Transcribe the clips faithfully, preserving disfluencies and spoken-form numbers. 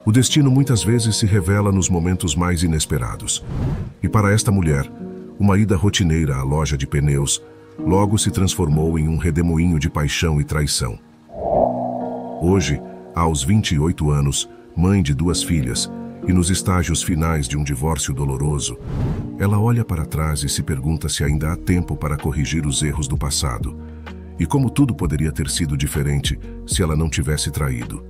O destino muitas vezes se revela nos momentos mais inesperados. E para esta mulher, uma ida rotineira à loja de pneus logo se transformou em um redemoinho de paixão e traição. Hoje, aos vinte e oito anos, mãe de duas filhas, e nos estágios finais de um divórcio doloroso, ela olha para trás e se pergunta se ainda há tempo para corrigir os erros do passado, e como tudo poderia ter sido diferente se ela não tivesse traído.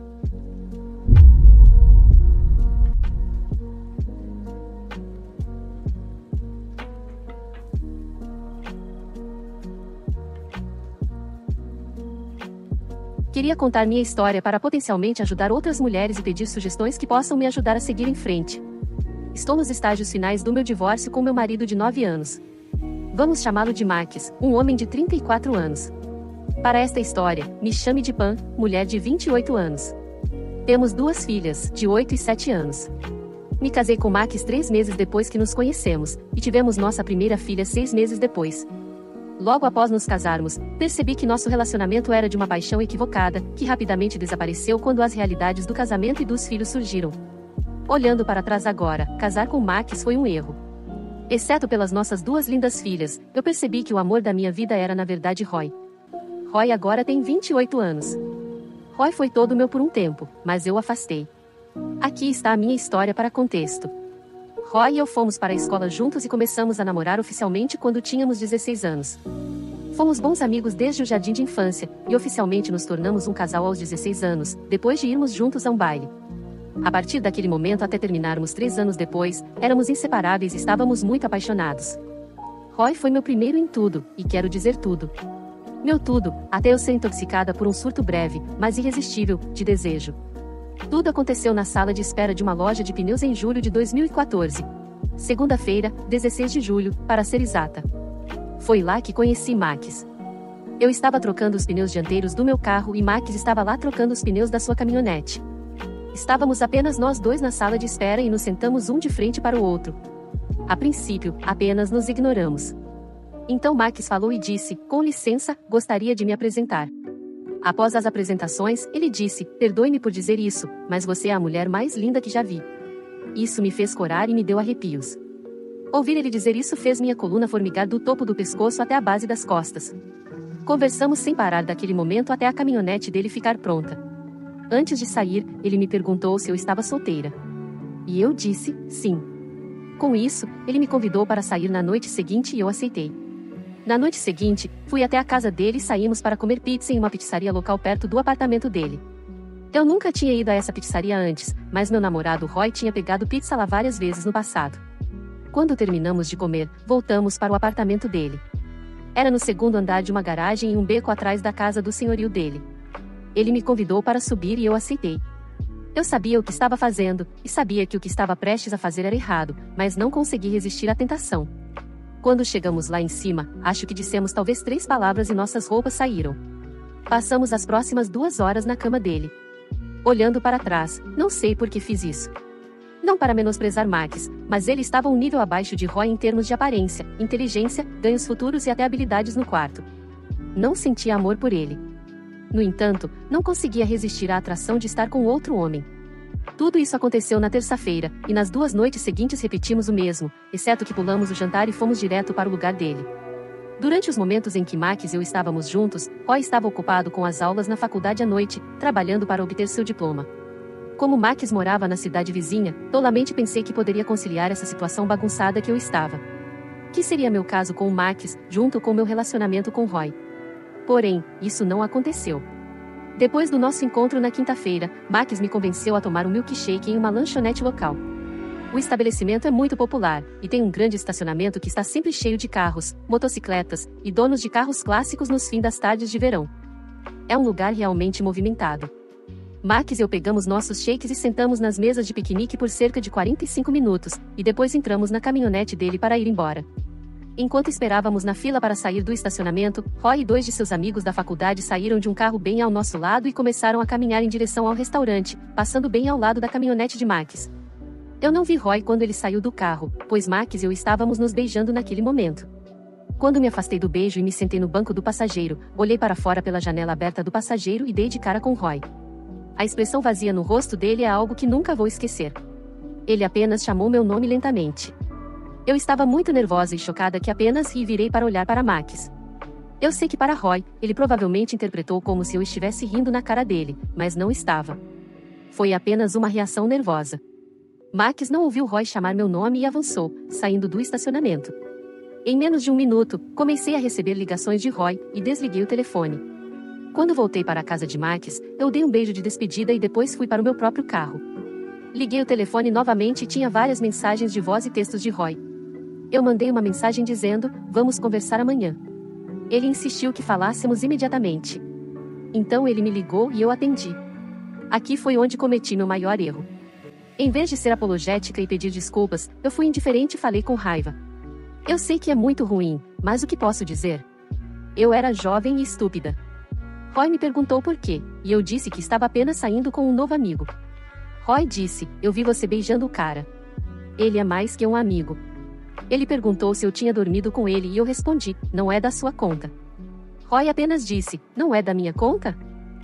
Queria contar minha história para potencialmente ajudar outras mulheres e pedir sugestões que possam me ajudar a seguir em frente. Estou nos estágios finais do meu divórcio com meu marido de nove anos. Vamos chamá-lo de Max, um homem de trinta e quatro anos. Para esta história, me chame de Pan, mulher de vinte e oito anos. Temos duas filhas, de oito e sete anos. Me casei com Max três meses depois que nos conhecemos, e tivemos nossa primeira filha seis meses depois. Logo após nos casarmos, percebi que nosso relacionamento era de uma paixão equivocada, que rapidamente desapareceu quando as realidades do casamento e dos filhos surgiram. Olhando para trás agora, casar com Max foi um erro. Exceto pelas nossas duas lindas filhas, eu percebi que o amor da minha vida era na verdade Roy. Roy agora tem vinte e oito anos. Roy foi todo meu por um tempo, mas eu afastei. Aqui está a minha história para contexto. Roy e eu fomos para a escola juntos e começamos a namorar oficialmente quando tínhamos dezesseis anos. Fomos bons amigos desde o jardim de infância, e oficialmente nos tornamos um casal aos dezesseis anos, depois de irmos juntos a um baile. A partir daquele momento até terminarmos três anos depois, éramos inseparáveis e estávamos muito apaixonados. Roy foi meu primeiro em tudo, e quero dizer tudo. Meu tudo, até eu ser intoxicada por um surto breve, mas irresistível, de desejo. Tudo aconteceu na sala de espera de uma loja de pneus em julho de dois mil e quatorze. Segunda-feira, dezesseis de julho, para ser exata. Foi lá que conheci Max. Eu estava trocando os pneus dianteiros do meu carro e Max estava lá trocando os pneus da sua caminhonete. Estávamos apenas nós dois na sala de espera e nos sentamos um de frente para o outro. A princípio, apenas nos ignoramos. Então Max falou e disse, com licença, gostaria de me apresentar. Após as apresentações, ele disse, perdoe-me por dizer isso, mas você é a mulher mais linda que já vi. Isso me fez corar e me deu arrepios. Ouvir ele dizer isso fez minha coluna formigar do topo do pescoço até a base das costas. Conversamos sem parar daquele momento até a caminhonete dele ficar pronta. Antes de sair, ele me perguntou se eu estava solteira. E eu disse, sim. Com isso, ele me convidou para sair na noite seguinte e eu aceitei. Na noite seguinte, fui até a casa dele e saímos para comer pizza em uma pizzaria local perto do apartamento dele. Eu nunca tinha ido a essa pizzaria antes, mas meu namorado Roy tinha pegado pizza lá várias vezes no passado. Quando terminamos de comer, voltamos para o apartamento dele. Era no segundo andar de uma garagem em um beco atrás da casa do senhorio dele. Ele me convidou para subir e eu aceitei. Eu sabia o que estava fazendo, e sabia que o que estava prestes a fazer era errado, mas não consegui resistir à tentação. Quando chegamos lá em cima, acho que dissemos talvez três palavras e nossas roupas saíram. Passamos as próximas duas horas na cama dele. Olhando para trás, não sei por que fiz isso. Não para menosprezar Max, mas ele estava um nível abaixo de Roy em termos de aparência, inteligência, ganhos futuros e até habilidades no quarto. Não sentia amor por ele. No entanto, não conseguia resistir à atração de estar com outro homem. Tudo isso aconteceu na terça-feira, e nas duas noites seguintes repetimos o mesmo, exceto que pulamos o jantar e fomos direto para o lugar dele. Durante os momentos em que Max e eu estávamos juntos, Roy estava ocupado com as aulas na faculdade à noite, trabalhando para obter seu diploma. Como Max morava na cidade vizinha, tolamente pensei que poderia conciliar essa situação bagunçada que eu estava. Que seria meu caso com o Max, junto com meu relacionamento com Roy. Porém, isso não aconteceu. Depois do nosso encontro na quinta-feira, Max me convenceu a tomar um milkshake em uma lanchonete local. O estabelecimento é muito popular, e tem um grande estacionamento que está sempre cheio de carros, motocicletas, e donos de carros clássicos nos fins das tardes de verão. É um lugar realmente movimentado. Max e eu pegamos nossos shakes e sentamos nas mesas de piquenique por cerca de quarenta e cinco minutos, e depois entramos na caminhonete dele para ir embora. Enquanto esperávamos na fila para sair do estacionamento, Roy e dois de seus amigos da faculdade saíram de um carro bem ao nosso lado e começaram a caminhar em direção ao restaurante, passando bem ao lado da caminhonete de Max. Eu não vi Roy quando ele saiu do carro, pois Max e eu estávamos nos beijando naquele momento. Quando me afastei do beijo e me sentei no banco do passageiro, olhei para fora pela janela aberta do passageiro e dei de cara com Roy. A expressão vazia no rosto dele é algo que nunca vou esquecer. Ele apenas chamou meu nome lentamente. Eu estava muito nervosa e chocada que apenas ri e virei para olhar para Max. Eu sei que para Roy, ele provavelmente interpretou como se eu estivesse rindo na cara dele, mas não estava. Foi apenas uma reação nervosa. Max não ouviu Roy chamar meu nome e avançou, saindo do estacionamento. Em menos de um minuto, comecei a receber ligações de Roy e desliguei o telefone. Quando voltei para a casa de Max, eu dei um beijo de despedida e depois fui para o meu próprio carro. Liguei o telefone novamente e tinha várias mensagens de voz e textos de Roy. Eu mandei uma mensagem dizendo, vamos conversar amanhã. Ele insistiu que falássemos imediatamente. Então ele me ligou e eu atendi. Aqui foi onde cometi meu maior erro. Em vez de ser apologética e pedir desculpas, eu fui indiferente e falei com raiva. Eu sei que é muito ruim, mas o que posso dizer? Eu era jovem e estúpida. Roy me perguntou por quê, e eu disse que estava apenas saindo com um novo amigo. Roy disse, eu vi você beijando o cara. Ele é mais que um amigo. Ele perguntou se eu tinha dormido com ele e eu respondi, não é da sua conta. Roy apenas disse, não é da minha conta?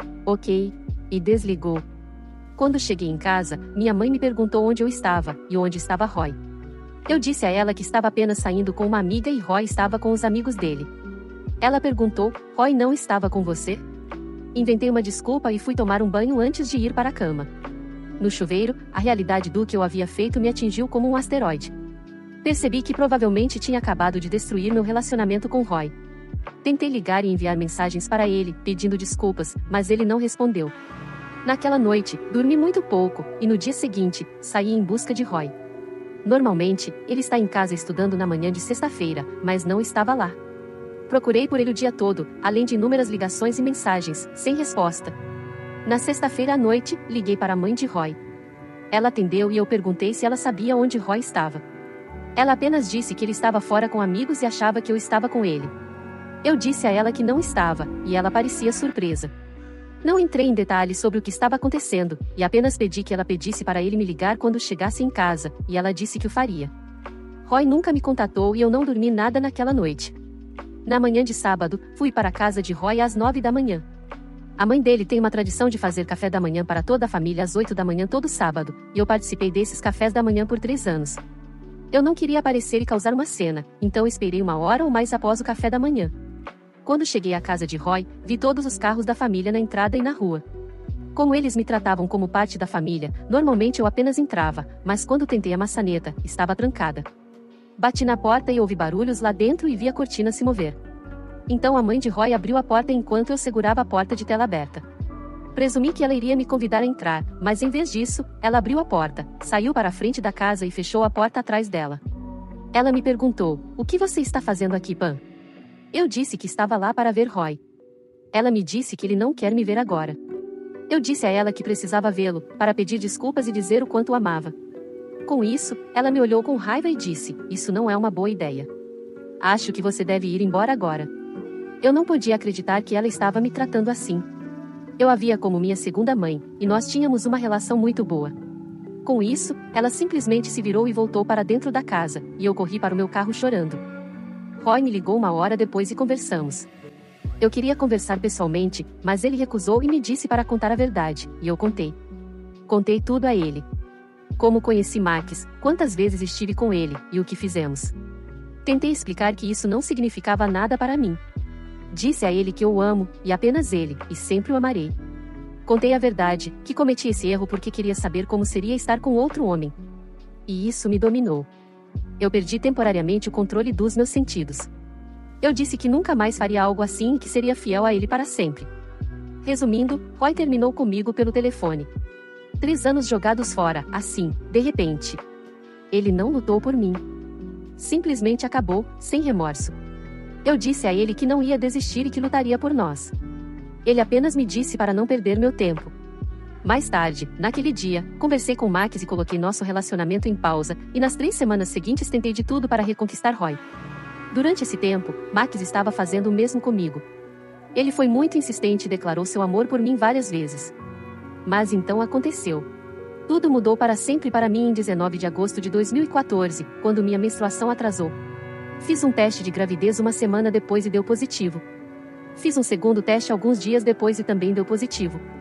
Ok. E desligou. Quando cheguei em casa, minha mãe me perguntou onde eu estava, e onde estava Roy. Eu disse a ela que estava apenas saindo com uma amiga e Roy estava com os amigos dele. Ela perguntou, Roy não estava com você? Inventei uma desculpa e fui tomar um banho antes de ir para a cama. No chuveiro, a realidade do que eu havia feito me atingiu como um asteroide. Percebi que provavelmente tinha acabado de destruir meu relacionamento com Roy. Tentei ligar e enviar mensagens para ele, pedindo desculpas, mas ele não respondeu. Naquela noite, dormi muito pouco, e no dia seguinte, saí em busca de Roy. Normalmente, ele está em casa estudando na manhã de sexta-feira, mas não estava lá. Procurei por ele o dia todo, além de inúmeras ligações e mensagens, sem resposta. Na sexta-feira à noite, liguei para a mãe de Roy. Ela atendeu e eu perguntei se ela sabia onde Roy estava. Ela apenas disse que ele estava fora com amigos e achava que eu estava com ele. Eu disse a ela que não estava, e ela parecia surpresa. Não entrei em detalhes sobre o que estava acontecendo, e apenas pedi que ela pedisse para ele me ligar quando chegasse em casa, e ela disse que o faria. Roy nunca me contatou e eu não dormi nada naquela noite. Na manhã de sábado, fui para a casa de Roy às nove da manhã. A mãe dele tem uma tradição de fazer café da manhã para toda a família às oito da manhã todo sábado, e eu participei desses cafés da manhã por três anos. Eu não queria aparecer e causar uma cena, então esperei uma hora ou mais após o café da manhã. Quando cheguei à casa de Roy, vi todos os carros da família na entrada e na rua. Como eles me tratavam como parte da família, normalmente eu apenas entrava, mas quando tentei a maçaneta, estava trancada. Bati na porta e ouvi barulhos lá dentro e vi a cortina se mover. Então a mãe de Roy abriu a porta enquanto eu segurava a porta de tela aberta. Presumi que ela iria me convidar a entrar, mas em vez disso, ela abriu a porta, saiu para a frente da casa e fechou a porta atrás dela. Ela me perguntou, o que você está fazendo aqui, Pam? Eu disse que estava lá para ver Roy. Ela me disse que ele não quer me ver agora. Eu disse a ela que precisava vê-lo, para pedir desculpas e dizer o quanto o amava. Com isso, ela me olhou com raiva e disse, isso não é uma boa ideia. Acho que você deve ir embora agora. Eu não podia acreditar que ela estava me tratando assim. Eu a via como minha segunda mãe, e nós tínhamos uma relação muito boa. Com isso, ela simplesmente se virou e voltou para dentro da casa, e eu corri para o meu carro chorando. Roy me ligou uma hora depois e conversamos. Eu queria conversar pessoalmente, mas ele recusou e me disse para contar a verdade, e eu contei. Contei tudo a ele. Como conheci Max, quantas vezes estive com ele, e o que fizemos. Tentei explicar que isso não significava nada para mim. Disse a ele que eu o amo, e apenas ele, e sempre o amarei. Contei a verdade, que cometi esse erro porque queria saber como seria estar com outro homem. E isso me dominou. Eu perdi temporariamente o controle dos meus sentidos. Eu disse que nunca mais faria algo assim e que seria fiel a ele para sempre. Resumindo, Roy terminou comigo pelo telefone. Três anos jogados fora, assim, de repente. Ele não lutou por mim. Simplesmente acabou, sem remorso. Eu disse a ele que não ia desistir e que lutaria por nós. Ele apenas me disse para não perder meu tempo. Mais tarde, naquele dia, conversei com Max e coloquei nosso relacionamento em pausa, e nas três semanas seguintes tentei de tudo para reconquistar Roy. Durante esse tempo, Max estava fazendo o mesmo comigo. Ele foi muito insistente e declarou seu amor por mim várias vezes. Mas então aconteceu. Tudo mudou para sempre para mim em dezenove de agosto de dois mil e quatorze, quando minha menstruação atrasou. Fiz um teste de gravidez uma semana depois e deu positivo. Fiz um segundo teste alguns dias depois e também deu positivo.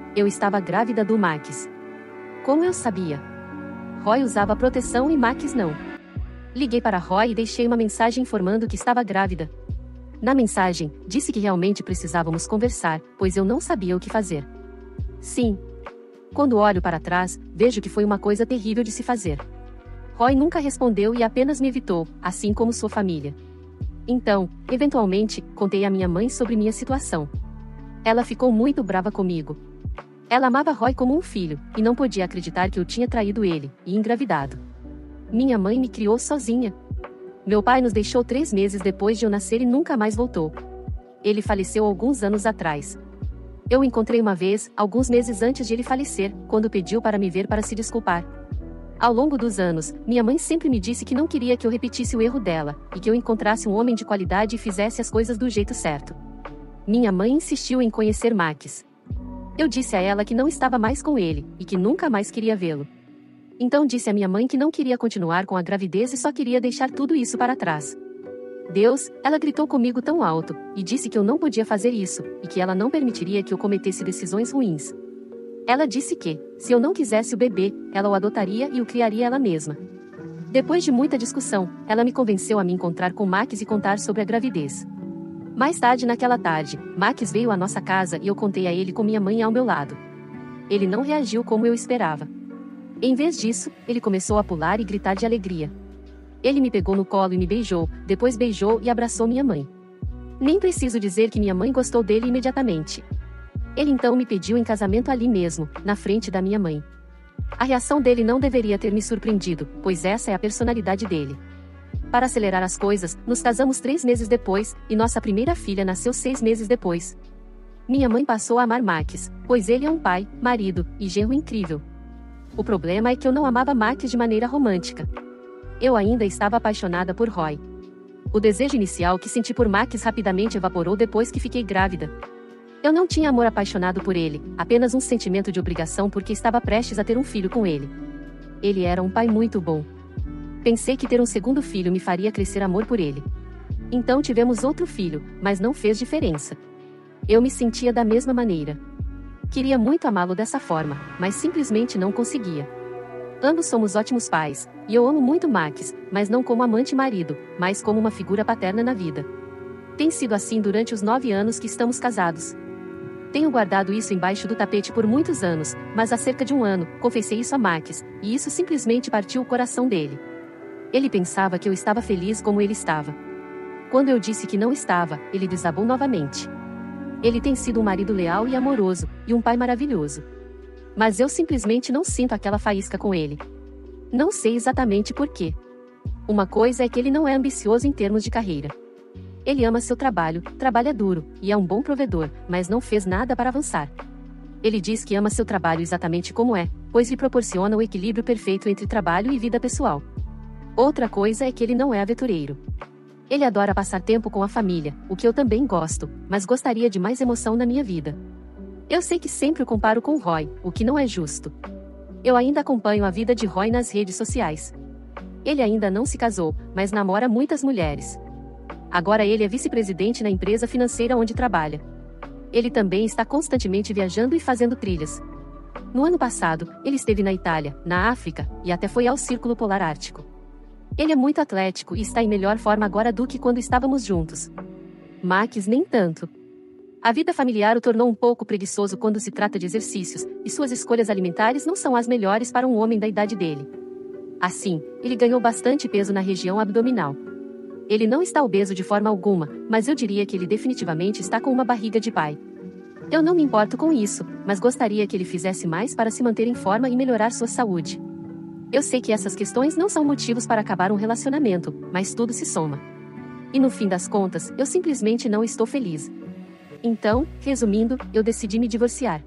Eu estava grávida do Max. Como eu sabia? Roy usava proteção e Max não. Liguei para Roy e deixei uma mensagem informando que estava grávida. Na mensagem, disse que realmente precisávamos conversar, pois eu não sabia o que fazer. Sim. Quando olho para trás, vejo que foi uma coisa terrível de se fazer. Roy nunca respondeu e apenas me evitou, assim como sua família. Então, eventualmente, contei à minha mãe sobre minha situação. Ela ficou muito brava comigo. Ela amava Roy como um filho, e não podia acreditar que eu tinha traído ele, e engravidado. Minha mãe me criou sozinha. Meu pai nos deixou três meses depois de eu nascer e nunca mais voltou. Ele faleceu alguns anos atrás. Eu o encontrei uma vez, alguns meses antes de ele falecer, quando pediu para me ver para se desculpar. Ao longo dos anos, minha mãe sempre me disse que não queria que eu repetisse o erro dela, e que eu encontrasse um homem de qualidade e fizesse as coisas do jeito certo. Minha mãe insistiu em conhecer Max. Eu disse a ela que não estava mais com ele, e que nunca mais queria vê-lo. Então disse à minha mãe que não queria continuar com a gravidez e só queria deixar tudo isso para trás. Deus, ela gritou comigo tão alto, e disse que eu não podia fazer isso, e que ela não permitiria que eu cometesse decisões ruins. Ela disse que, se eu não quisesse o bebê, ela o adotaria e o criaria ela mesma. Depois de muita discussão, ela me convenceu a me encontrar com Max e contar sobre a gravidez. Mais tarde naquela tarde, Max veio à nossa casa e eu contei a ele com minha mãe ao meu lado. Ele não reagiu como eu esperava. Em vez disso, ele começou a pular e gritar de alegria. Ele me pegou no colo e me beijou, depois beijou e abraçou minha mãe. Nem preciso dizer que minha mãe gostou dele imediatamente. Ele então me pediu em casamento ali mesmo, na frente da minha mãe. A reação dele não deveria ter me surpreendido, pois essa é a personalidade dele. Para acelerar as coisas, nos casamos três meses depois, e nossa primeira filha nasceu seis meses depois. Minha mãe passou a amar Max, pois ele é um pai, marido e genro incrível. O problema é que eu não amava Max de maneira romântica. Eu ainda estava apaixonada por Roy. O desejo inicial que senti por Max rapidamente evaporou depois que fiquei grávida. Eu não tinha amor apaixonado por ele, apenas um sentimento de obrigação porque estava prestes a ter um filho com ele. Ele era um pai muito bom. Pensei que ter um segundo filho me faria crescer amor por ele. Então tivemos outro filho, mas não fez diferença. Eu me sentia da mesma maneira. Queria muito amá-lo dessa forma, mas simplesmente não conseguia. Ambos somos ótimos pais, e eu amo muito Max, mas não como amante e marido, mas como uma figura paterna na vida. Tem sido assim durante os nove anos que estamos casados. Tenho guardado isso embaixo do tapete por muitos anos, mas há cerca de um ano, confessei isso a Max, e isso simplesmente partiu o coração dele. Ele pensava que eu estava feliz como ele estava. Quando eu disse que não estava, ele desabou novamente. Ele tem sido um marido leal e amoroso, e um pai maravilhoso. Mas eu simplesmente não sinto aquela faísca com ele. Não sei exatamente por quê. Uma coisa é que ele não é ambicioso em termos de carreira. Ele ama seu trabalho, trabalha duro, e é um bom provedor, mas não fez nada para avançar. Ele diz que ama seu trabalho exatamente como é, pois lhe proporciona o equilíbrio perfeito entre trabalho e vida pessoal. Outra coisa é que ele não é aventureiro. Ele adora passar tempo com a família, o que eu também gosto, mas gostaria de mais emoção na minha vida. Eu sei que sempre o comparo com Roy, o que não é justo. Eu ainda acompanho a vida de Roy nas redes sociais. Ele ainda não se casou, mas namora muitas mulheres. Agora ele é vice-presidente na empresa financeira onde trabalha. Ele também está constantemente viajando e fazendo trilhas. No ano passado, ele esteve na Itália, na África, e até foi ao Círculo Polar Ártico. Ele é muito atlético e está em melhor forma agora do que quando estávamos juntos. Max nem tanto. A vida familiar o tornou um pouco preguiçoso quando se trata de exercícios, e suas escolhas alimentares não são as melhores para um homem da idade dele. Assim, ele ganhou bastante peso na região abdominal. Ele não está obeso de forma alguma, mas eu diria que ele definitivamente está com uma barriga de pai. Eu não me importo com isso, mas gostaria que ele fizesse mais para se manter em forma e melhorar sua saúde. Eu sei que essas questões não são motivos para acabar um relacionamento, mas tudo se soma. E no fim das contas, eu simplesmente não estou feliz. Então, resumindo, eu decidi me divorciar.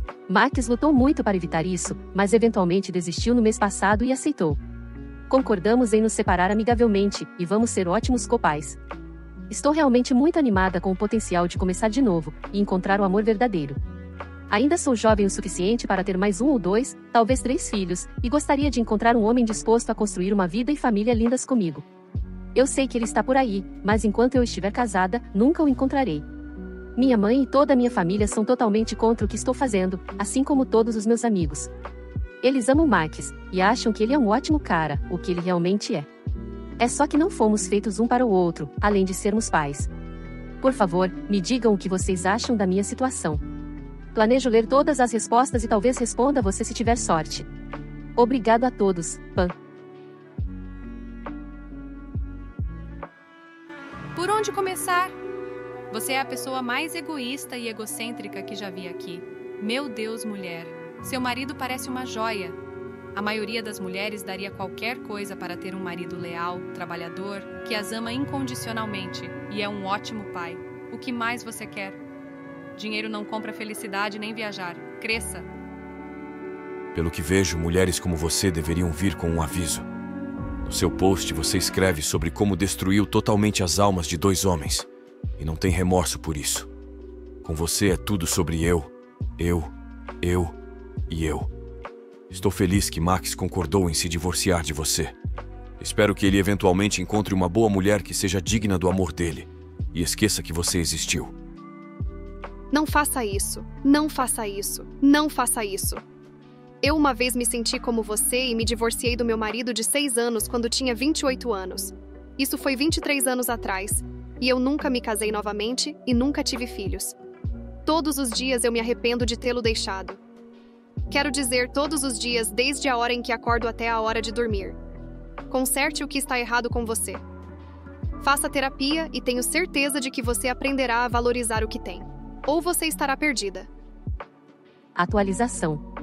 Max lutou muito para evitar isso, mas eventualmente desistiu no mês passado e aceitou. Concordamos em nos separar amigavelmente, e vamos ser ótimos copais. Estou realmente muito animada com o potencial de começar de novo, e encontrar o amor verdadeiro. Ainda sou jovem o suficiente para ter mais um ou dois, talvez três filhos, e gostaria de encontrar um homem disposto a construir uma vida e família lindas comigo. Eu sei que ele está por aí, mas enquanto eu estiver casada, nunca o encontrarei. Minha mãe e toda a minha família são totalmente contra o que estou fazendo, assim como todos os meus amigos. Eles amam Max, e acham que ele é um ótimo cara, o que ele realmente é. É só que não fomos feitos um para o outro, além de sermos pais. Por favor, me digam o que vocês acham da minha situação. Planejo ler todas as respostas e talvez responda você se tiver sorte. Obrigado a todos, Pan. Por onde começar? Você é a pessoa mais egoísta e egocêntrica que já vi aqui. Meu Deus, mulher. Seu marido parece uma joia. A maioria das mulheres daria qualquer coisa para ter um marido leal, trabalhador, que as ama incondicionalmente e é um ótimo pai. O que mais você quer? Dinheiro não compra felicidade nem viajar. Cresça. Pelo que vejo, mulheres como você deveriam vir com um aviso. No seu post, você escreve sobre como destruiu totalmente as almas de dois homens. E não tem remorso por isso. Com você é tudo sobre eu, eu, eu e eu. Estou feliz que Max concordou em se divorciar de você. Espero que ele eventualmente encontre uma boa mulher que seja digna do amor dele. E esqueça que você existiu. Não faça isso. Não faça isso. Não faça isso. Eu uma vez me senti como você e me divorciei do meu marido de seis anos quando tinha vinte e oito anos. Isso foi vinte e três anos atrás. E eu nunca me casei novamente e nunca tive filhos. Todos os dias eu me arrependo de tê-lo deixado. Quero dizer todos os dias, desde a hora em que acordo até a hora de dormir. Conserte o que está errado com você. Faça terapia e tenho certeza de que você aprenderá a valorizar o que tem. Ou você estará perdida. Atualização.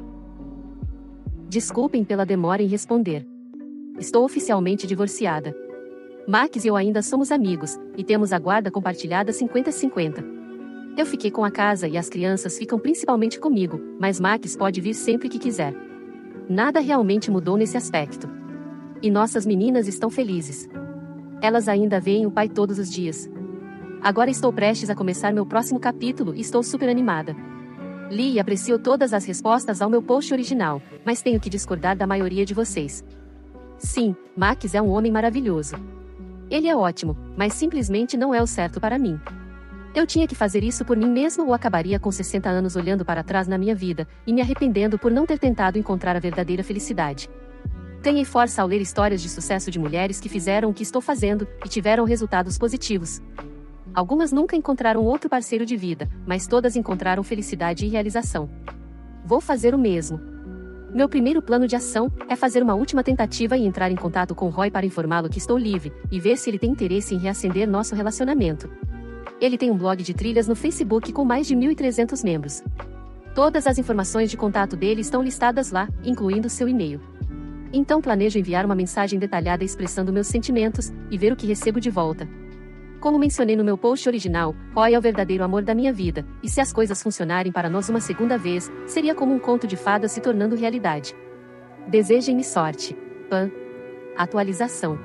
Desculpem pela demora em responder. Estou oficialmente divorciada. Max e eu ainda somos amigos, e temos a guarda compartilhada cinquenta a cinquenta. Eu fiquei com a casa e as crianças ficam principalmente comigo, mas Max pode vir sempre que quiser. Nada realmente mudou nesse aspecto. E nossas meninas estão felizes. Elas ainda veem o pai todos os dias. Agora estou prestes a começar meu próximo capítulo e estou super animada. Li e aprecio todas as respostas ao meu post original, mas tenho que discordar da maioria de vocês. Sim, Max é um homem maravilhoso. Ele é ótimo, mas simplesmente não é o certo para mim. Eu tinha que fazer isso por mim mesma ou acabaria com sessenta anos olhando para trás na minha vida e me arrependendo por não ter tentado encontrar a verdadeira felicidade. Ganhei força ao ler histórias de sucesso de mulheres que fizeram o que estou fazendo e tiveram resultados positivos. Algumas nunca encontraram outro parceiro de vida, mas todas encontraram felicidade e realização. Vou fazer o mesmo. Meu primeiro plano de ação é fazer uma última tentativa e entrar em contato com Roy para informá-lo que estou livre e ver se ele tem interesse em reacender nosso relacionamento. Ele tem um blog de trilhas no Facebook com mais de mil e trezentos membros. Todas as informações de contato dele estão listadas lá, incluindo seu e-mail. Então planejo enviar uma mensagem detalhada expressando meus sentimentos e ver o que recebo de volta. Como mencionei no meu post original, Roy é o verdadeiro amor da minha vida, e se as coisas funcionarem para nós uma segunda vez, seria como um conto de fadas se tornando realidade. Desejem-me sorte. Pan. Atualização.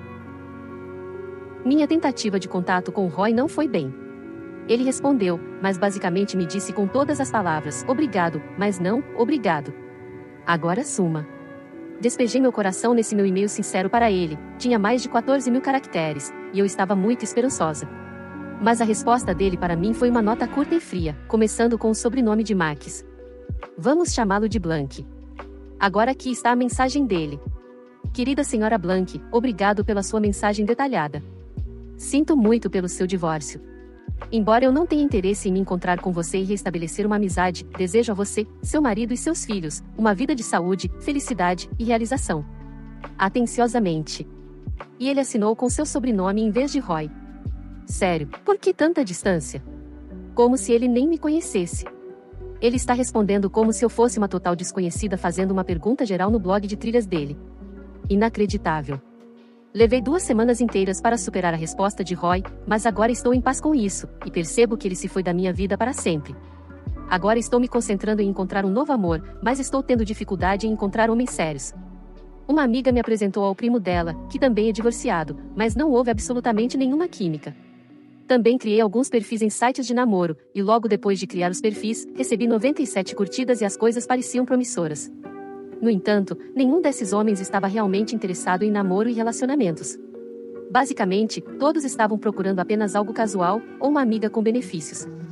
Minha tentativa de contato com Roy não foi bem. Ele respondeu, mas basicamente me disse com todas as palavras, obrigado, mas não, obrigado. Agora suma. Despejei meu coração nesse meu e-mail sincero para ele, tinha mais de quatorze mil caracteres, e eu estava muito esperançosa. Mas a resposta dele para mim foi uma nota curta e fria, começando com o sobrenome de Max. Vamos chamá-lo de Blank. Agora aqui está a mensagem dele. Querida senhora Blank, obrigado pela sua mensagem detalhada. Sinto muito pelo seu divórcio. Embora eu não tenha interesse em me encontrar com você e restabelecer uma amizade, desejo a você, seu marido e seus filhos, uma vida de saúde, felicidade e realização. Atenciosamente. E ele assinou com seu sobrenome em vez de Roy. Sério, por que tanta distância? Como se ele nem me conhecesse. Ele está respondendo como se eu fosse uma total desconhecida fazendo uma pergunta geral no blog de trilhas dele. Inacreditável. Levei duas semanas inteiras para superar a resposta de Roy, mas agora estou em paz com isso, e percebo que ele se foi da minha vida para sempre. Agora estou me concentrando em encontrar um novo amor, mas estou tendo dificuldade em encontrar homens sérios. Uma amiga me apresentou ao primo dela, que também é divorciado, mas não houve absolutamente nenhuma química. Também criei alguns perfis em sites de namoro, e logo depois de criar os perfis, recebi noventa e sete curtidas e as coisas pareciam promissoras. No entanto, nenhum desses homens estava realmente interessado em namoro e relacionamentos. Basicamente, todos estavam procurando apenas algo casual ou uma amiga com benefícios.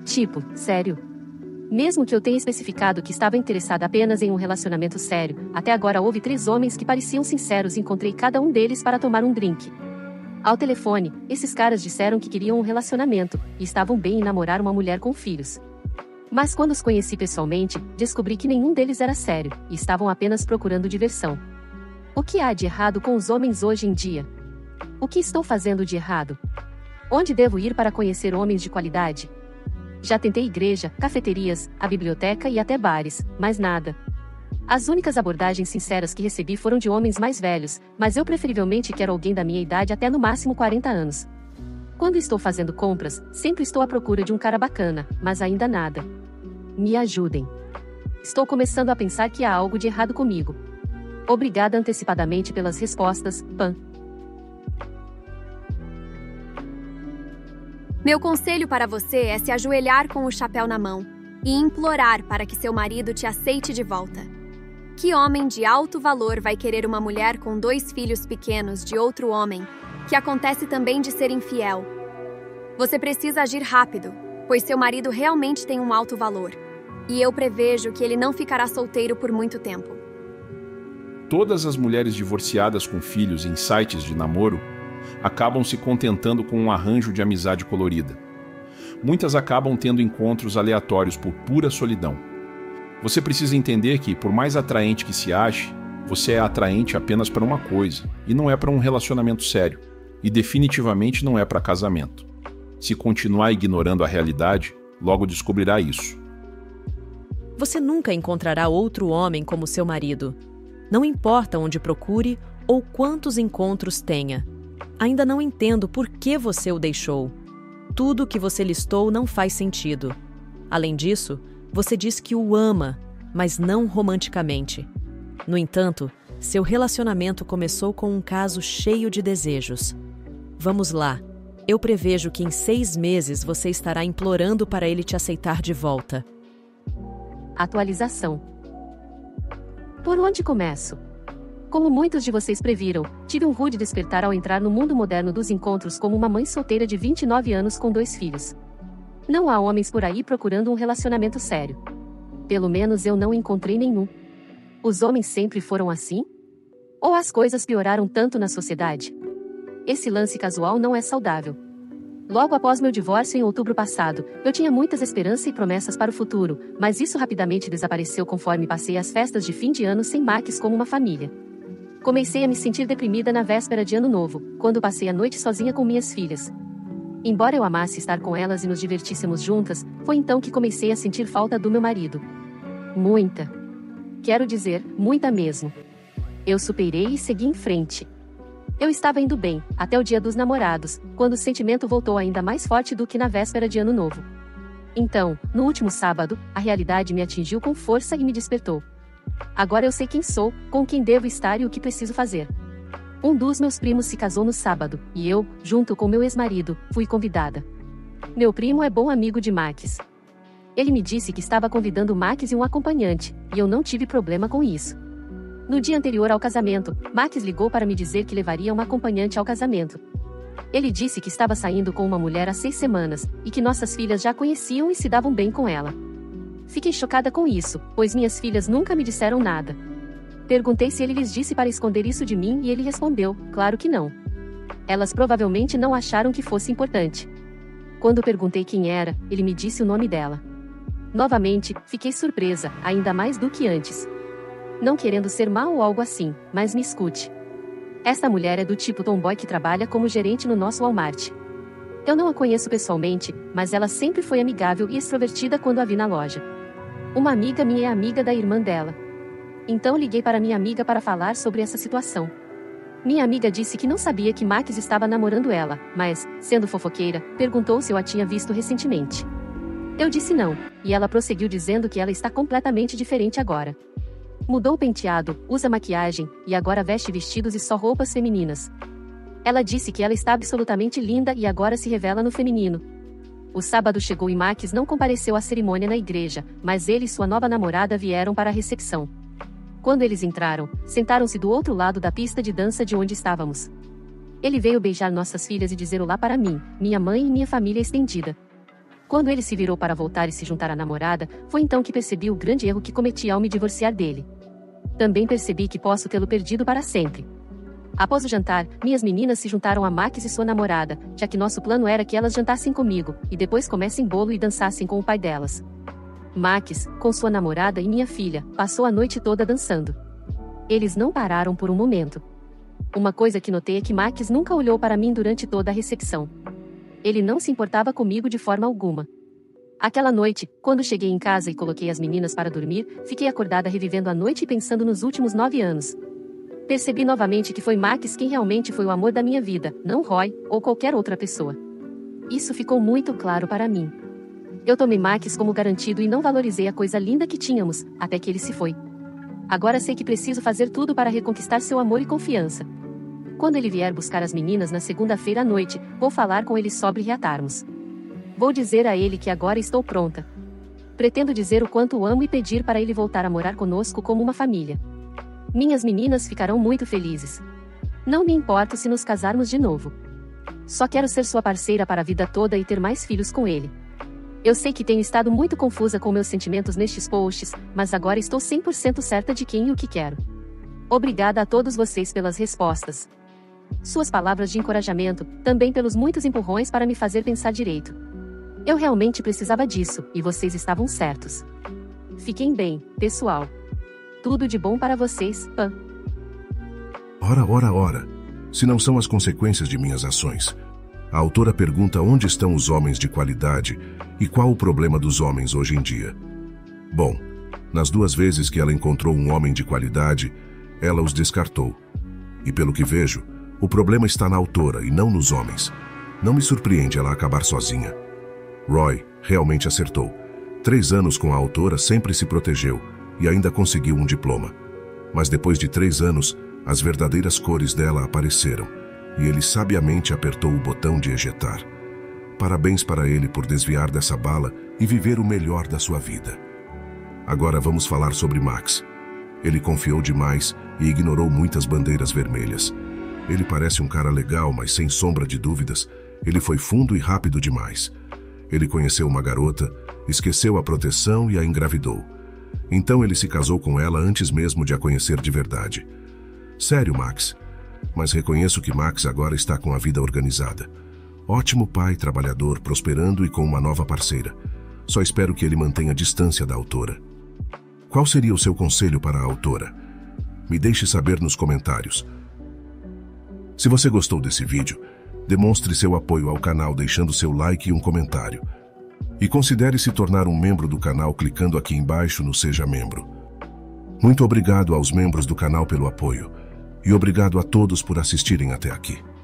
Tipo, sério? Mesmo que eu tenha especificado que estava interessada apenas em um relacionamento sério, até agora houve três homens que pareciam sinceros e encontrei cada um deles para tomar um drink. Ao telefone, esses caras disseram que queriam um relacionamento, e estavam bem em namorar uma mulher com filhos. Mas quando os conheci pessoalmente, descobri que nenhum deles era sério, e estavam apenas procurando diversão. O que há de errado com os homens hoje em dia? O que estou fazendo de errado? Onde devo ir para conhecer homens de qualidade? Já tentei igreja, cafeterias, a biblioteca e até bares, mas nada. As únicas abordagens sinceras que recebi foram de homens mais velhos, mas eu preferivelmente quero alguém da minha idade até no máximo quarenta anos. Quando estou fazendo compras, sempre estou à procura de um cara bacana, mas ainda nada. Me ajudem. Estou começando a pensar que há algo de errado comigo. Obrigada antecipadamente pelas respostas, Pan. Meu conselho para você é se ajoelhar com o chapéu na mão e implorar para que seu marido te aceite de volta. Que homem de alto valor vai querer uma mulher com dois filhos pequenos de outro homem, que acontece também de ser infiel? Você precisa agir rápido, pois seu marido realmente tem um alto valor, e eu prevejo que ele não ficará solteiro por muito tempo. Todas as mulheres divorciadas com filhos em sites de namoro acabam se contentando com um arranjo de amizade colorida. Muitas acabam tendo encontros aleatórios por pura solidão. Você precisa entender que, por mais atraente que se ache, você é atraente apenas para uma coisa, e não é para um relacionamento sério, e definitivamente não é para casamento. Se continuar ignorando a realidade, logo descobrirá isso. Você nunca encontrará outro homem como seu marido. Não importa onde procure ou quantos encontros tenha. Ainda não entendo por que você o deixou. Tudo o que você listou não faz sentido. Além disso, você diz que o ama, mas não romanticamente. No entanto, seu relacionamento começou com um caso cheio de desejos. Vamos lá. Eu prevejo que em seis meses você estará implorando para ele te aceitar de volta. Atualização. Por onde começo? Como muitos de vocês previram, tive um rude despertar ao entrar no mundo moderno dos encontros como uma mãe solteira de vinte e nove anos com dois filhos. Não há homens por aí procurando um relacionamento sério. Pelo menos eu não encontrei nenhum. Os homens sempre foram assim? Ou as coisas pioraram tanto na sociedade? Esse lance casual não é saudável. Logo após meu divórcio em outubro passado, eu tinha muitas esperanças e promessas para o futuro, mas isso rapidamente desapareceu conforme passei as festas de fim de ano sem Max como uma família. Comecei a me sentir deprimida na véspera de Ano Novo, quando passei a noite sozinha com minhas filhas. Embora eu amasse estar com elas e nos divertíssemos juntas, foi então que comecei a sentir falta do meu marido. Muita. Quero dizer, muita mesmo. Eu superei e segui em frente. Eu estava indo bem, até o dia dos namorados, quando o sentimento voltou ainda mais forte do que na véspera de Ano Novo. Então, no último sábado, a realidade me atingiu com força e me despertou. Agora eu sei quem sou, com quem devo estar e o que preciso fazer. Um dos meus primos se casou no sábado, e eu, junto com meu ex-marido, fui convidada. Meu primo é bom amigo de Max. Ele me disse que estava convidando Max e um acompanhante, e eu não tive problema com isso. No dia anterior ao casamento, Max ligou para me dizer que levaria uma acompanhante ao casamento. Ele disse que estava saindo com uma mulher há seis semanas, e que nossas filhas já conheciam e se davam bem com ela. Fiquei chocada com isso, pois minhas filhas nunca me disseram nada. Perguntei se ele lhes disse para esconder isso de mim e ele respondeu, claro que não. Elas provavelmente não acharam que fosse importante. Quando perguntei quem era, ele me disse o nome dela. Novamente, fiquei surpresa, ainda mais do que antes. Não querendo ser mal ou algo assim, mas me escute. Esta mulher é do tipo tomboy que trabalha como gerente no nosso Walmart. Eu não a conheço pessoalmente, mas ela sempre foi amigável e extrovertida quando a vi na loja. Uma amiga minha é amiga da irmã dela. Então liguei para minha amiga para falar sobre essa situação. Minha amiga disse que não sabia que Max estava namorando ela, mas, sendo fofoqueira, perguntou se eu a tinha visto recentemente. Eu disse não, e ela prosseguiu dizendo que ela está completamente diferente agora. Mudou o penteado, usa maquiagem, e agora veste vestidos e só roupas femininas. Ela disse que ela está absolutamente linda e agora se revela no feminino. O sábado chegou e Max não compareceu à cerimônia na igreja, mas ele e sua nova namorada vieram para a recepção. Quando eles entraram, sentaram-se do outro lado da pista de dança de onde estávamos. Ele veio beijar nossas filhas e dizer olá para mim, minha mãe e minha família estendida. Quando ele se virou para voltar e se juntar à namorada, foi então que percebi o grande erro que cometi ao me divorciar dele. Também percebi que posso tê-lo perdido para sempre. Após o jantar, minhas meninas se juntaram a Max e sua namorada, já que nosso plano era que elas jantassem comigo, e depois comessem bolo e dançassem com o pai delas. Max, com sua namorada e minha filha, passou a noite toda dançando. Eles não pararam por um momento. Uma coisa que notei é que Max nunca olhou para mim durante toda a recepção. Ele não se importava comigo de forma alguma. Aquela noite, quando cheguei em casa e coloquei as meninas para dormir, fiquei acordada revivendo a noite e pensando nos últimos nove anos. Percebi novamente que foi Max quem realmente foi o amor da minha vida, não Roy, ou qualquer outra pessoa. Isso ficou muito claro para mim. Eu tomei Max como garantido e não valorizei a coisa linda que tínhamos, até que ele se foi. Agora sei que preciso fazer tudo para reconquistar seu amor e confiança. Quando ele vier buscar as meninas na segunda-feira à noite, vou falar com ele sobre reatarmos. Vou dizer a ele que agora estou pronta. Pretendo dizer o quanto o amo e pedir para ele voltar a morar conosco como uma família. Minhas meninas ficarão muito felizes. Não me importo se nos casarmos de novo. Só quero ser sua parceira para a vida toda e ter mais filhos com ele. Eu sei que tenho estado muito confusa com meus sentimentos nestes posts, mas agora estou cem por cento certa de quem e o que quero. Obrigada a todos vocês pelas respostas. Suas palavras de encorajamento, também pelos muitos empurrões para me fazer pensar direito. Eu realmente precisava disso, e vocês estavam certos. Fiquem bem, pessoal. Tudo de bom para vocês, Pan. Ora, ora, ora. Se não são as consequências de minhas ações. A autora pergunta onde estão os homens de qualidade e qual o problema dos homens hoje em dia. Bom, nas duas vezes que ela encontrou um homem de qualidade, ela os descartou. E pelo que vejo, o problema está na autora e não nos homens. Não me surpreende ela acabar sozinha. Roy realmente acertou. Três anos com a autora sempre se protegeu e ainda conseguiu um diploma. Mas depois de três anos, as verdadeiras cores dela apareceram e ele sabiamente apertou o botão de ejetar. Parabéns para ele por desviar dessa bala e viver o melhor da sua vida. Agora vamos falar sobre Max. Ele confiou demais e ignorou muitas bandeiras vermelhas. Ele parece um cara legal, mas sem sombra de dúvidas, ele foi fundo e rápido demais. Ele conheceu uma garota, esqueceu a proteção e a engravidou. Então ele se casou com ela antes mesmo de a conhecer de verdade. Sério, Max. Mas reconheço que Max agora está com a vida organizada. Ótimo pai, trabalhador, prosperando e com uma nova parceira. Só espero que ele mantenha a distância da autora. Qual seria o seu conselho para a autora? Me deixe saber nos comentários. Se você gostou desse vídeo, demonstre seu apoio ao canal deixando seu like e um comentário. E considere se tornar um membro do canal clicando aqui embaixo no Seja Membro. Muito obrigado aos membros do canal pelo apoio. E obrigado a todos por assistirem até aqui.